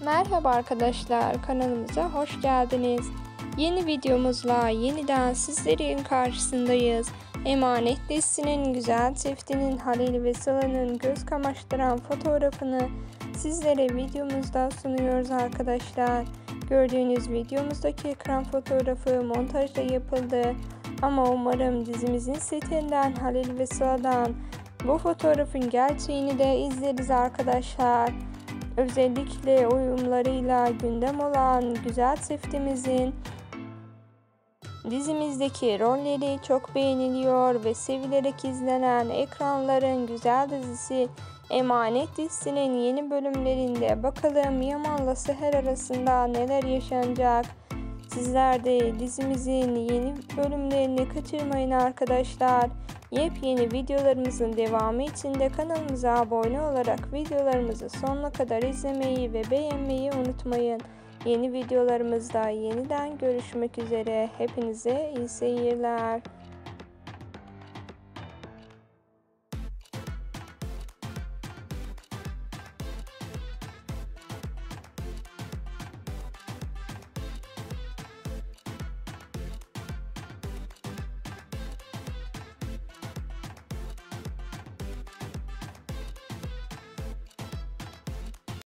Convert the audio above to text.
Merhaba arkadaşlar, kanalımıza hoş geldiniz. Yeni videomuzla yeniden sizlerin karşısındayız. Emanet dizisinin güzel çiftinin Halil ve Sıla'nın göz kamaştıran fotoğrafını sizlere videomuzda sunuyoruz arkadaşlar. Gördüğünüz videomuzdaki ekran fotoğrafı montajda yapıldı. Ama umarım dizimizin setinden Halil ve Sıla'dan bu fotoğrafın gerçeğini de izleriz arkadaşlar. Özellikle uyumlarıyla gündem olan güzel çiftimizin dizimizdeki rolleri çok beğeniliyor ve sevilerek izlenen ekranların güzel dizisi Emanet dizisinin yeni bölümlerinde bakalım Yaman'la Seher arasında neler yaşanacak. Sizler de dizimizin yeni bölümlerini kaçırmayın arkadaşlar. Yepyeni videolarımızın devamı için de kanalımıza abone olarak videolarımızı sonuna kadar izlemeyi ve beğenmeyi unutmayın. Yeni videolarımızda yeniden görüşmek üzere. Hepinize iyi seyirler.